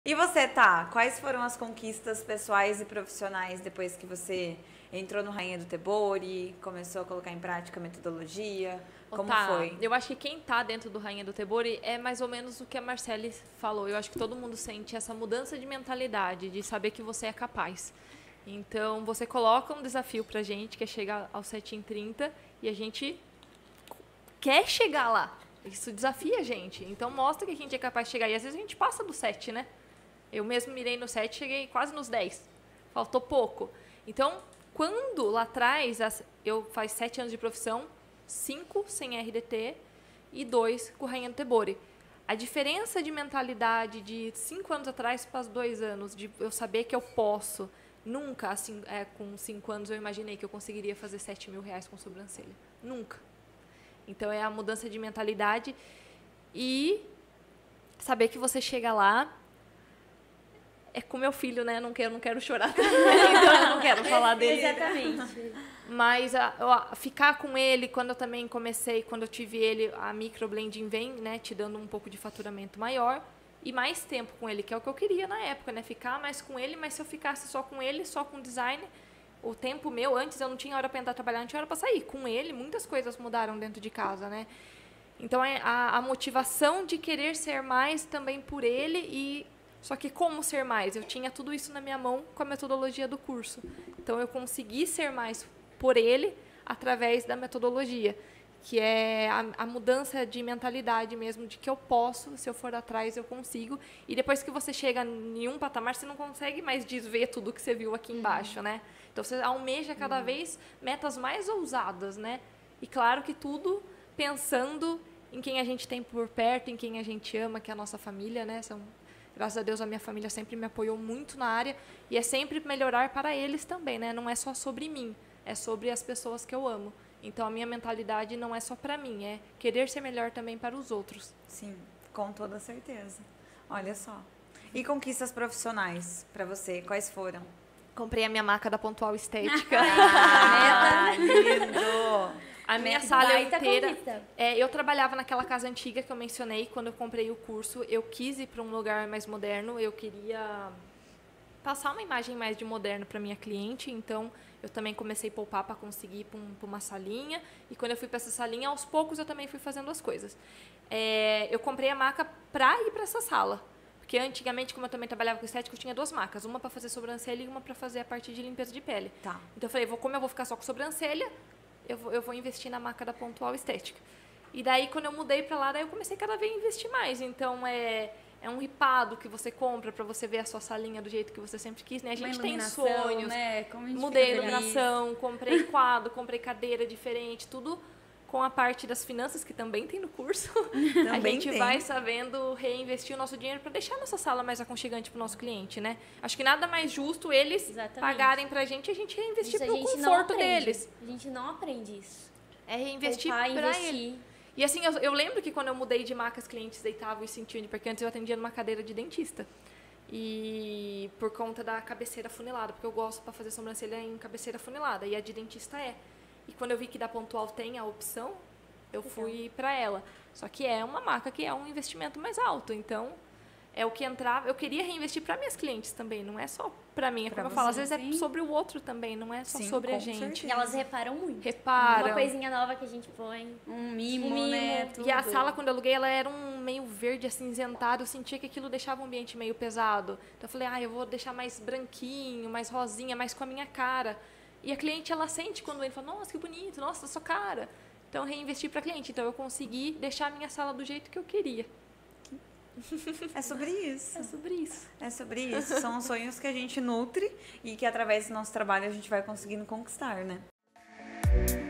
E você, tá? Quais foram as conquistas pessoais e profissionais depois que você entrou no Rainha do Tebori, começou a colocar em prática a metodologia? Como foi? Eu acho que quem tá dentro do Rainha do Tebori é mais ou menos o que a Marcele falou. Eu acho que todo mundo sente essa mudança de mentalidade, de saber que você é capaz. Então, você coloca um desafio pra gente, que é chegar aos 7h30, e a gente quer chegar lá. Isso desafia a gente. Então, mostra que a gente é capaz de chegar. E às vezes a gente passa do 7, né? Eu mesmo mirei no 7, cheguei quase nos 10. Faltou pouco. Então, quando lá atrás, eu faz 7 anos de profissão, 5 sem RDT e 2 com o Rainha do Tebori. A diferença de mentalidade de 5 anos atrás para os 2 anos, de eu saber que eu posso. Nunca, assim, com 5 anos, eu imaginei que eu conseguiria fazer 7 mil reais com sobrancelha. Nunca. Então, é a mudança de mentalidade e saber que você chega lá. É com meu filho, né? Eu não quero chorar. Então, eu não quero falar dele. Exatamente. Mas ficar com ele, quando eu também comecei, quando eu tive ele, a microblending vem, né? Te dando um pouco de faturamento maior. E mais tempo com ele, que é o que eu queria na época, né? Ficar mais com ele, mas se eu ficasse só com ele, só com design, o tempo meu, antes eu não tinha hora para entrar trabalhar, não tinha hora para sair. Com ele, muitas coisas mudaram dentro de casa, né? Então, a motivação de querer ser mais também por ele e... Só que como ser mais? Eu tinha tudo isso na minha mão com a metodologia do curso. Então, eu consegui ser mais por ele através da metodologia, que é a mudança de mentalidade mesmo, de que eu posso, se eu for atrás, eu consigo. E depois que você chega em um patamar, você não consegue mais desver tudo que você viu aqui embaixo, né? Então, você almeja cada vez metas mais ousadas, né? E claro que tudo pensando em quem a gente tem por perto, em quem a gente ama, que é a nossa família, né? Graças a Deus, a minha família sempre me apoiou muito na área e é sempre melhorar para eles também, né? Não é só sobre mim, é sobre as pessoas que eu amo. Então, a minha mentalidade não é só para mim, é querer ser melhor também para os outros. Sim, com toda certeza. Olha só. E conquistas profissionais para você, quais foram? Comprei a minha maca da Pontual Estética. Lindo! A minha sala inteira. Eu trabalhava naquela casa antiga que eu mencionei quando eu comprei o curso. Eu quis ir para um lugar mais moderno. Eu queria passar uma imagem mais de moderno para minha cliente. Então, eu também comecei a poupar para conseguir ir para uma salinha. E quando eu fui para essa salinha, aos poucos eu também fui fazendo as coisas. Eu comprei a maca para ir para essa sala. Porque antigamente, como eu também trabalhava com estética, eu tinha 2 macas. Uma para fazer sobrancelha e uma para fazer a parte de limpeza de pele. Tá. Então, eu falei, como eu vou ficar só com sobrancelha, eu vou investir na maca da Pontual Estética. E daí, quando eu mudei para lá, daí eu comecei cada vez a investir mais. Então, é um ripado que você compra para você ver a sua salinha do jeito que você sempre quis, né? A gente tem sonhos. Né? Mudei a iluminação, comprei quadro, comprei cadeira diferente, tudo com a parte das finanças, que também tem no curso. A gente vai sabendo reinvestir o nosso dinheiro para deixar a nossa sala mais aconchegante para o nosso cliente, né? Acho que nada mais justo eles pagarem para a gente reinvestir para o conforto deles. A gente não aprende isso. É reinvestir para ele. E assim, eu lembro que quando eu mudei de maca, os clientes deitavam e sentiam, porque antes eu atendia numa cadeira de dentista. E por conta da cabeceira funilada, porque eu gosto para fazer sobrancelha em cabeceira funilada, e a de dentista é. E quando eu vi que da Pontual tem a opção, eu fui para ela. Só que é uma marca que é um investimento mais alto, então é o que entrava. Eu queria reinvestir para minhas clientes também, não é só para mim, como eu falo, às vezes é sobre o outro também, não é só sobre a gente. Certeza. E elas reparam muito. Reparam. Uma coisinha nova que a gente põe, um mimo, né? Tudo. E a sala, quando eu aluguei, ela era um meio verde acinzentado, eu sentia que aquilo deixava o ambiente meio pesado. Então eu falei, eu vou deixar mais branquinho, mais rosinha, mais com a minha cara. E a cliente, ela sente quando ele fala, nossa, que bonito, nossa, sua cara. Então, reinvestir para a cliente. Então, eu consegui deixar a minha sala do jeito que eu queria. É sobre isso. É sobre isso. É sobre isso. São os sonhos que a gente nutre e que, através do nosso trabalho, a gente vai conseguindo conquistar, né?